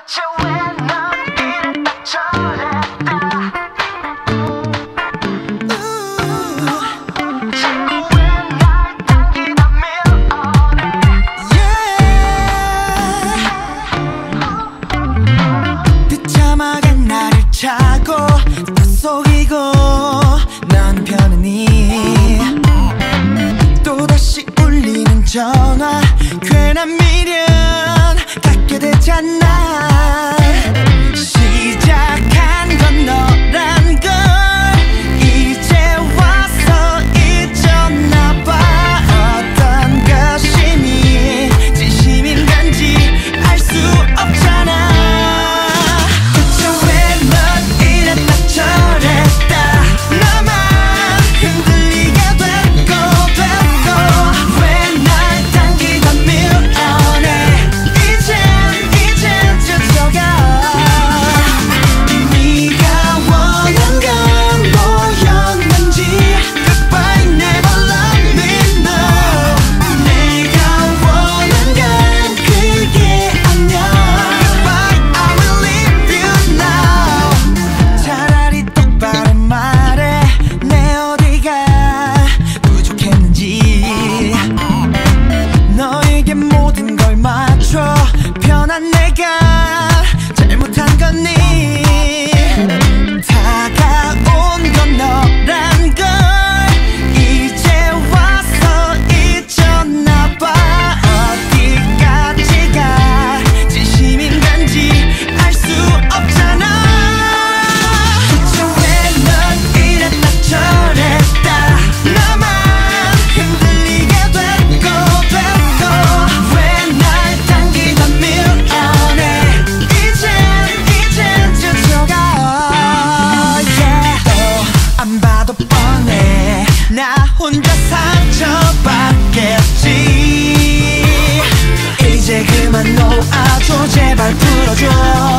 전화 괜한 미련 갖게 되잖아. 시작한 건 너란 걸 이제 와서 잊었나 봐. 어떤 것이 진심인 건지 알 수 없잖아. 대체 왜 넌 이랬다 저랬다 나만 흔들리게 됐고 왜 날 당기다 밀어내. 이젠 지쳐가. 네가 원한 건 뭐였는지 Goodbye never let me know. 내가 원한 건 그게 아니야. Goodbye I will leave you now. 차라리 똑바로 말해. 내 어디가 부족했는지. 너에게 모든 걸 맞춰 변한 내가 잘못한 거니. 다가온 건 너란 걸 이제 와서 잊었나 봐. 어디까지가 진심인 건지 알 수 없잖아. 대체 왜 넌 이랬다 저랬다 나만 흔들리게 됐고 왜 날 당기다 밀어내. 이젠 지쳐가. 또 안 봐도 뻔해. 나 혼자 상처받겠지. 이제 그만 놓아줘. 제발 풀어줘.